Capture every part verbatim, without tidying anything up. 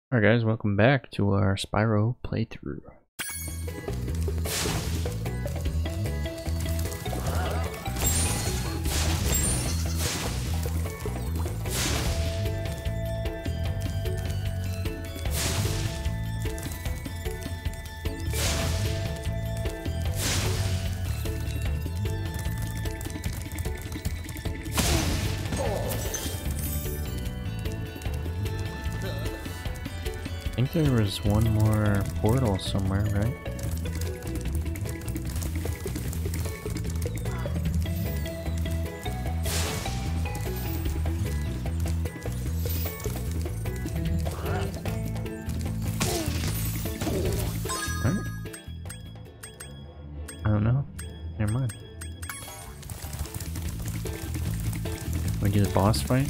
Alright guys, welcome back to our Spyro playthrough. I think there was one more portal somewhere, right? Right? I don't know. Never mind. We do the boss fight?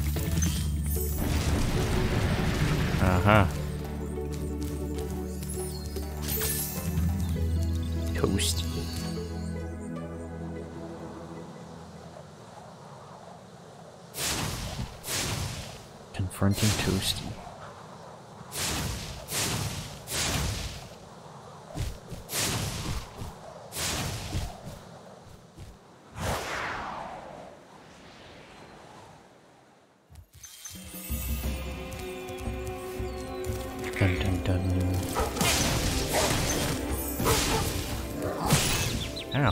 Aha. Toasty. Confronting Toasty. Dun dun dun. Ow.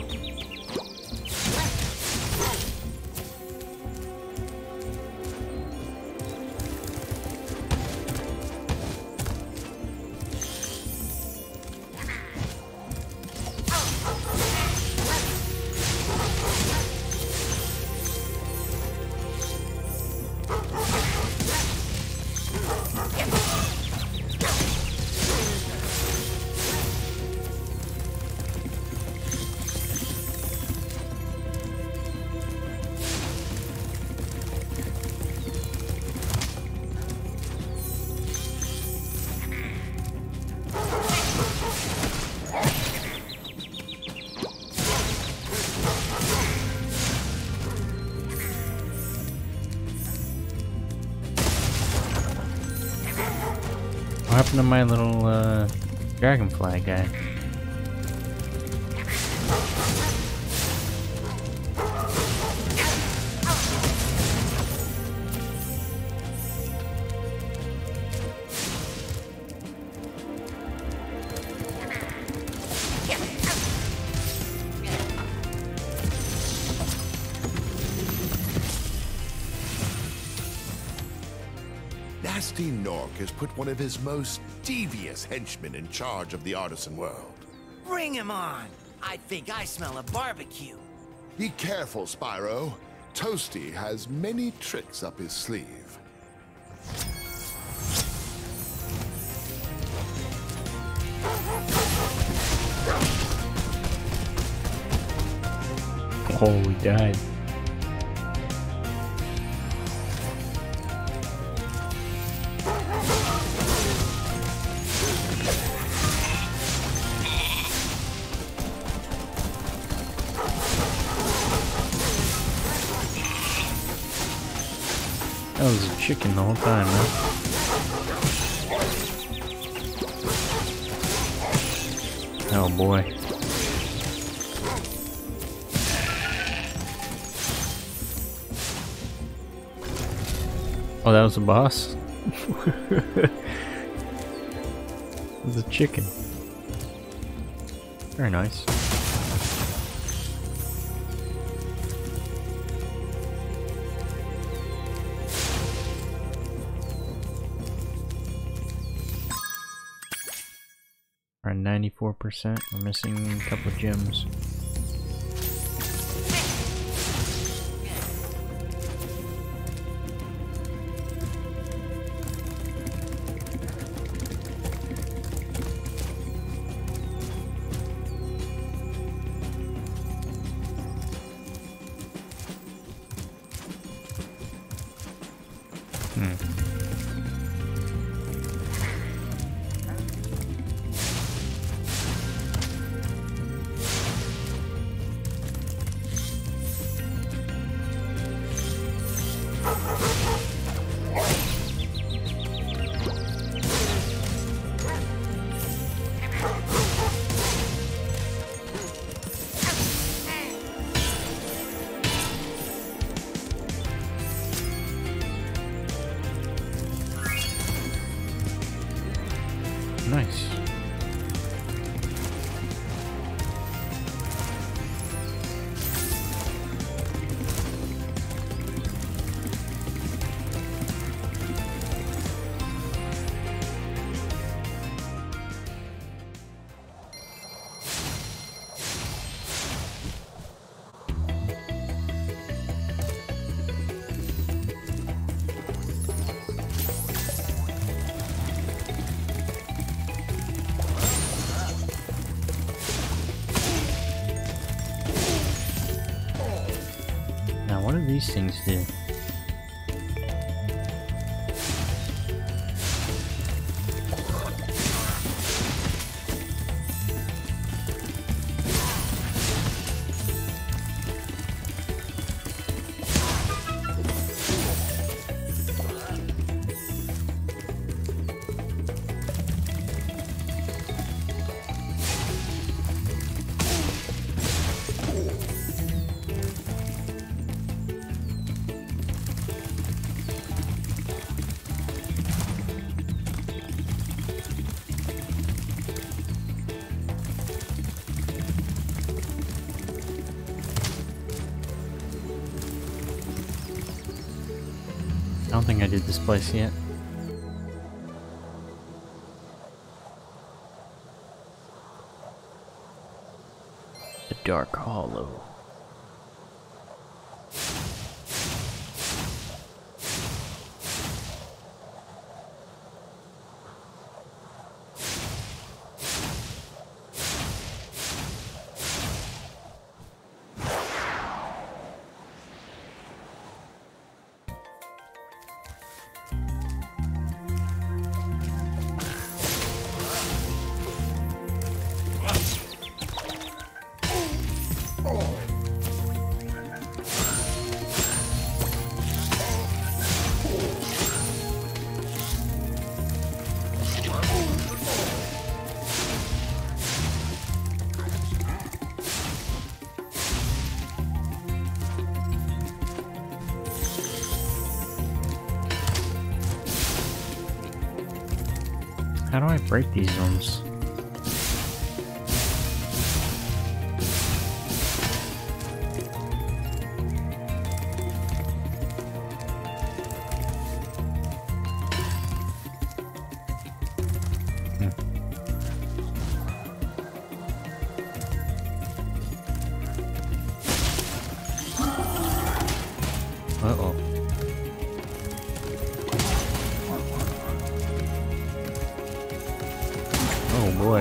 What happened to my little uh, dragonfly guy? Nasty Nork has put one of his most devious henchmen in charge of the artisan world. Bring him on! I think I smell a barbecue. Be careful, Spyro. Toasty has many tricks up his sleeve. Oh, we died. That was a chicken the whole time, man. Oh boy. Oh, that was the boss? It was a chicken. Very nice. We're at ninety-four percent. We're missing a couple of gems. Hmm. Nice. Now, what do these things do? I don't think I did this place yet. The Dark Hollow. How do I break these rooms? Uh-oh. Oh boy.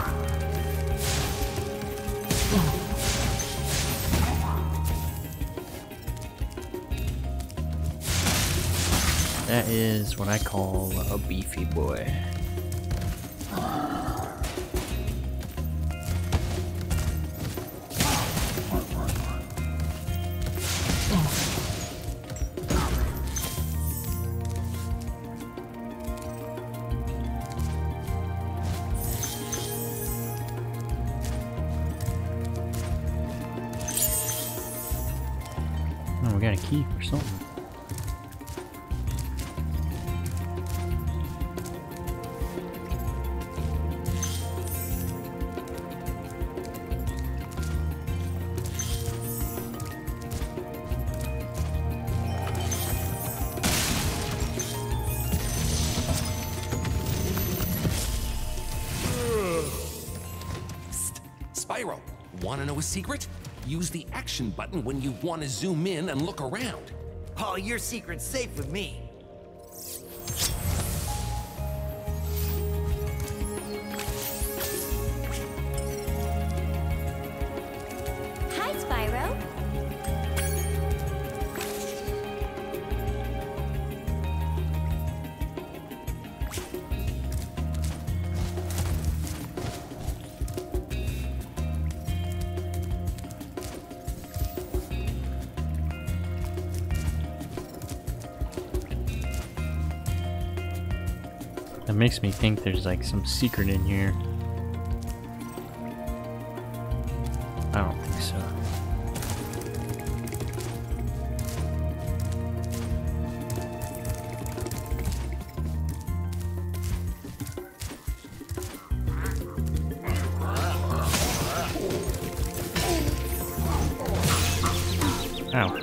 That is what I call a beefy boy. Oh, we got a key for something. Spyro, wanna know a secret? Use the action button when you want to zoom in and look around. Oh, your secret's safe with me. Hi, Spyro. That makes me think there's like some secret in here. I don't think so. Ow.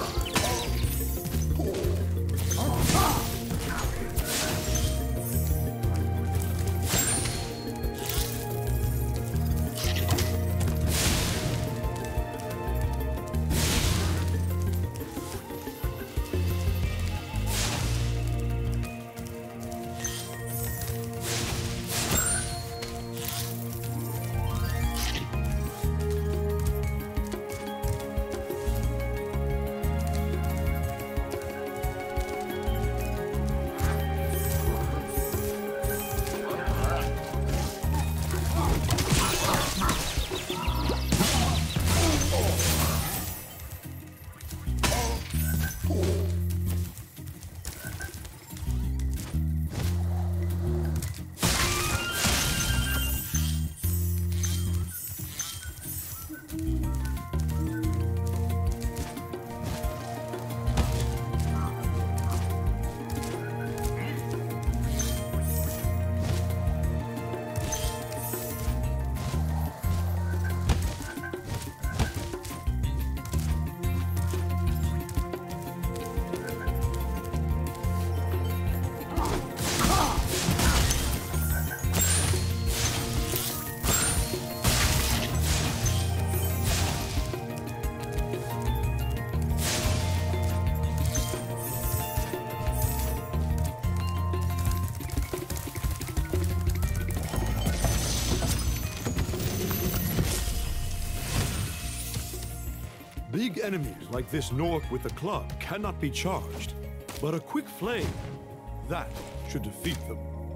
Big enemies like this Nork with the club cannot be charged, but a quick flame, that should defeat them.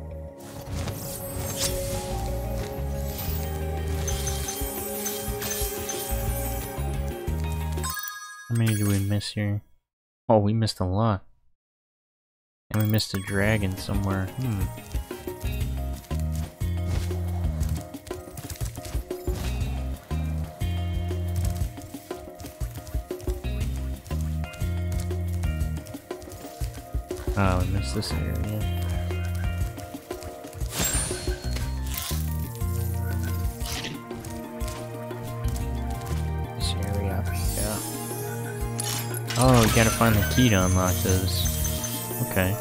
How many do we miss here? Oh, we missed a lot. And we missed a dragon somewhere. Hmm. Oh, we missed this area. This area up here. Oh, we gotta find the key to unlock those. Okay.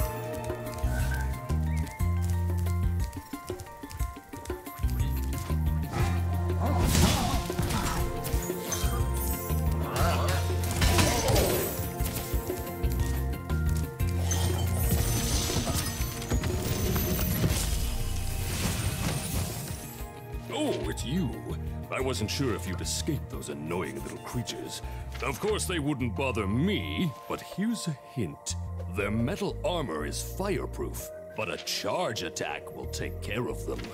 I wasn't sure if you'd escape those annoying little creatures. Of course they wouldn't bother me, but here's a hint. Their metal armor is fireproof, but a charge attack will take care of them.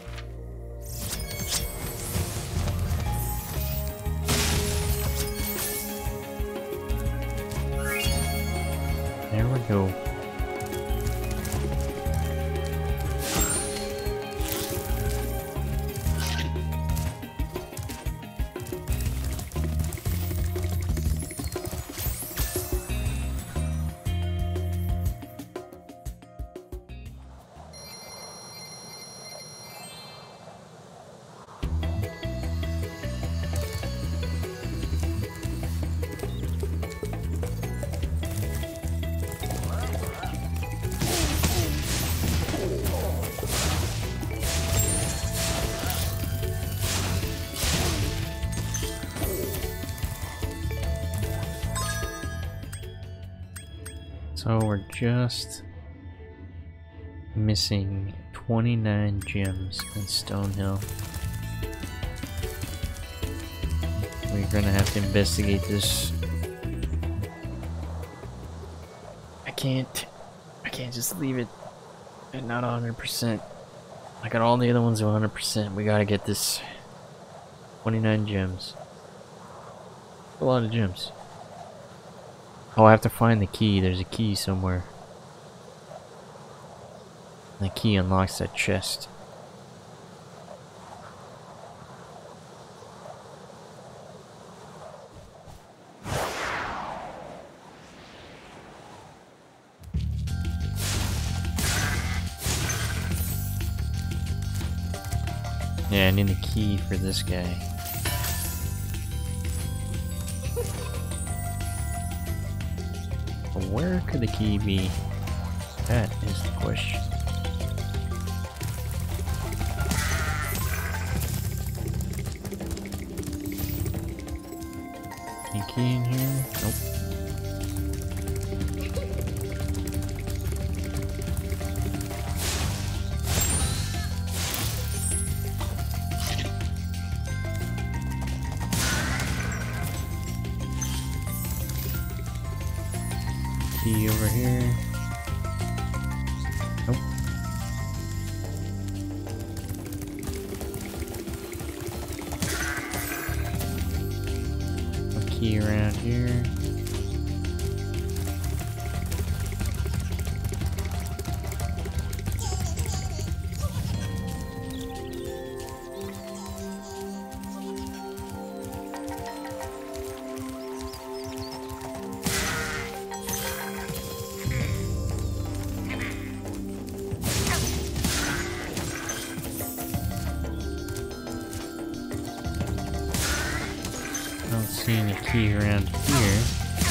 There we go. So we're just missing twenty-nine gems in Stonehill. We're gonna have to investigate this. I can't, I can't just leave it at not one hundred percent. I got all the other ones at one hundred percent. We gotta get this twenty-nine gems. A lot of gems. Oh, I have to find the key. There's a key somewhere. The key unlocks that chest. Yeah, I need the key for this guy. where could the key be? That is the question. Any key in here? Nope. Key over here. Nope. A key around here. I don't see any key around here.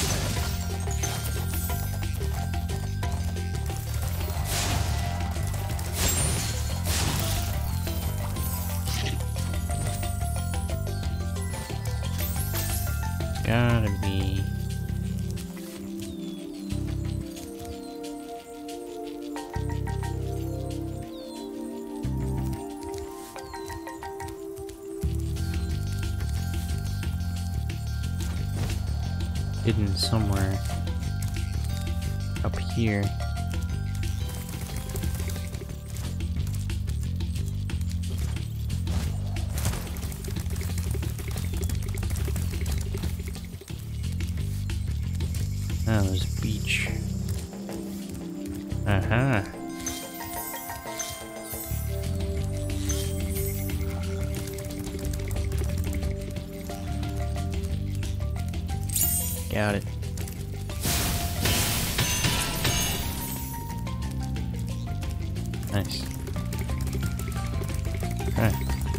It's gotta be. Hidden somewhere up here. Oh, there's a beach. Aha. Got it. Nice. Okay.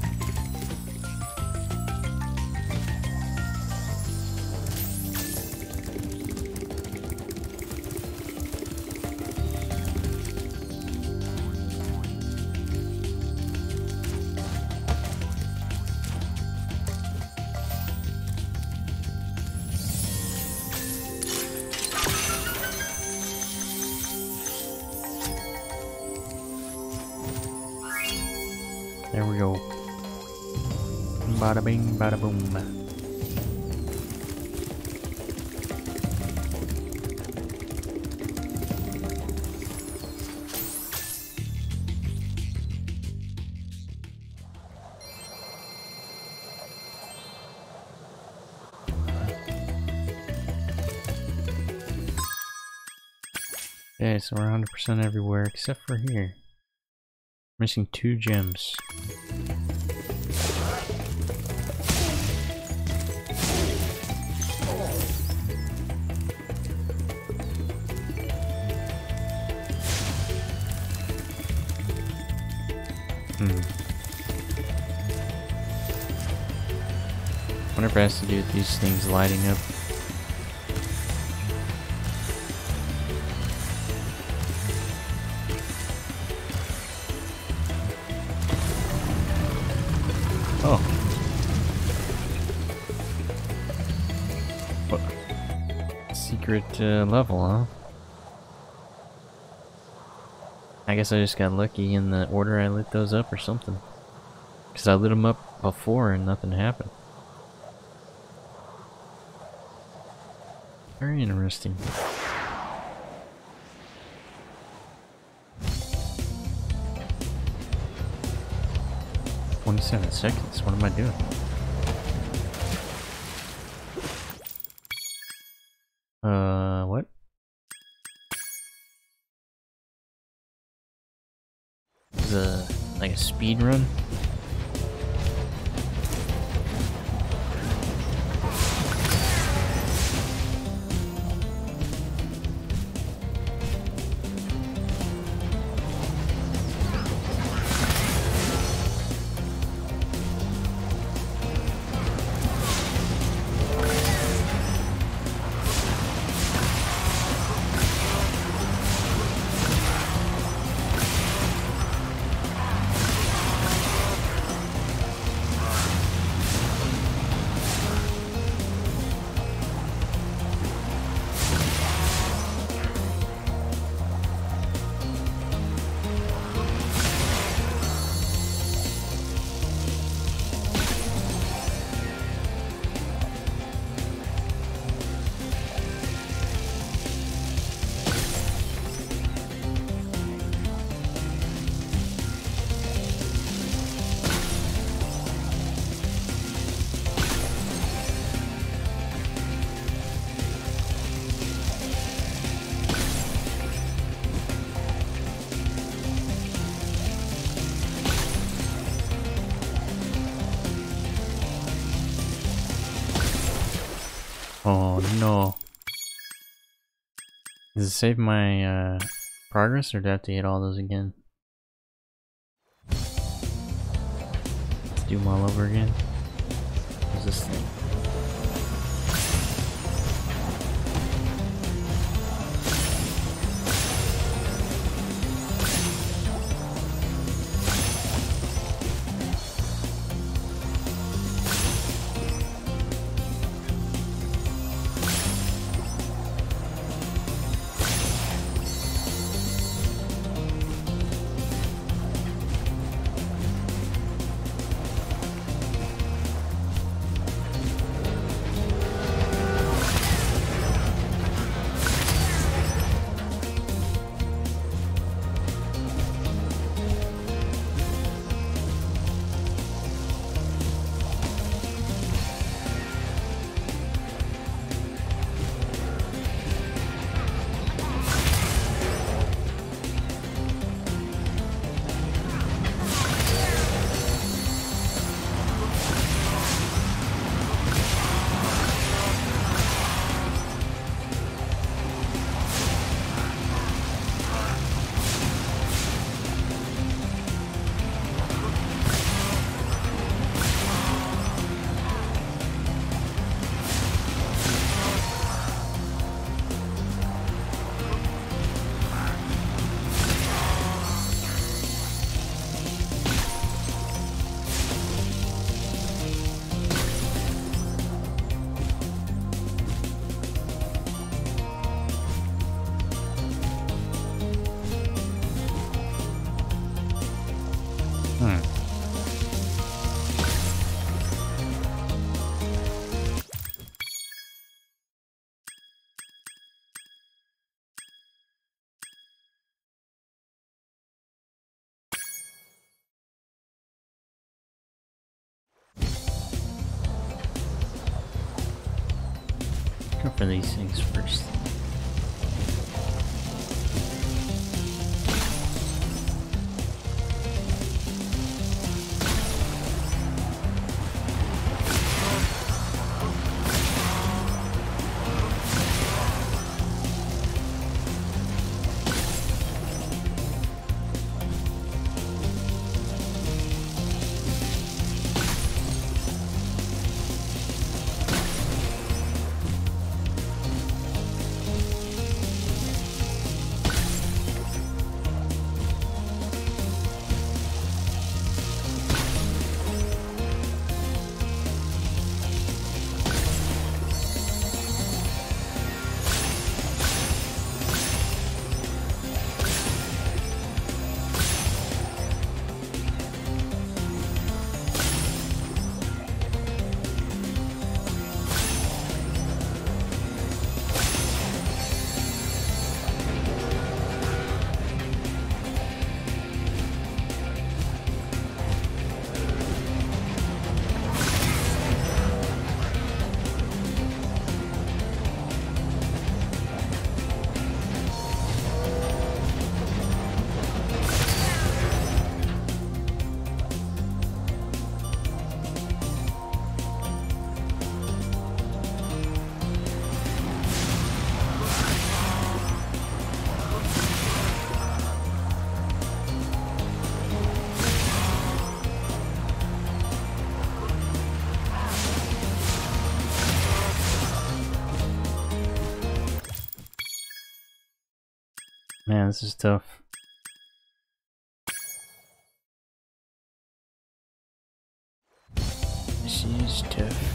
There we go. Bada bing, bada boom. Okay, so we're one hundred percent everywhere except for here. Missing two gems. Hmm. Wonder if it has to do with these things lighting up. Oh. What? Secret uh, level, huh? I guess I just got lucky in the order I lit those up or something. Because I lit them up before and nothing happened. Very interesting. twenty-seven seconds, what am I doing? Uh, what? Is a, like a speed run? Oh no. Does it save my uh, progress, or do I have to hit all those again? Let's do them all over again. What's this thing? Go for these things first. Man, this is tough. This is tough.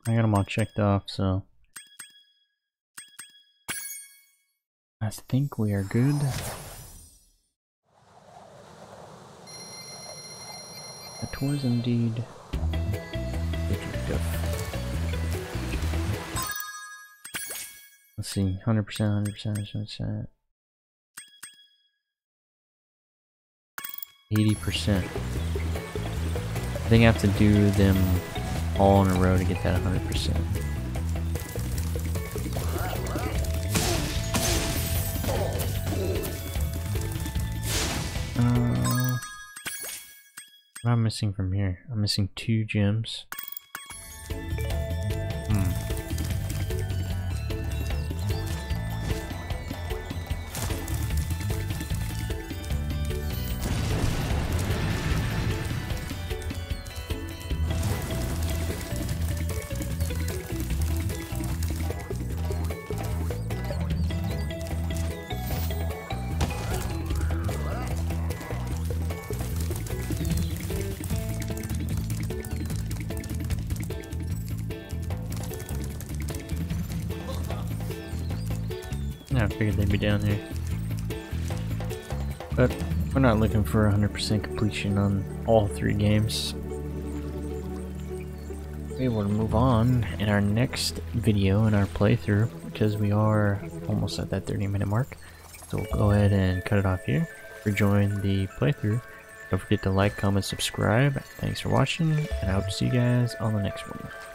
I got them all checked off, so I think we are good. That was indeed let's see, one hundred percent, one hundred percent, one hundred percent. eighty percent. I think I have to do them all in a row to get that one hundred percent. Uh, what am I missing from here? I'm missing two gems. Hmm. I figured they'd be down here. But we're not looking for one hundred percent completion on all three games. We will move on in our next video in our playthrough because we are almost at that thirty minute mark. So we'll go ahead and cut it off here. Rejoin the playthrough. Don't forget to like, comment, subscribe. Thanks for watching, and I hope to see you guys on the next one.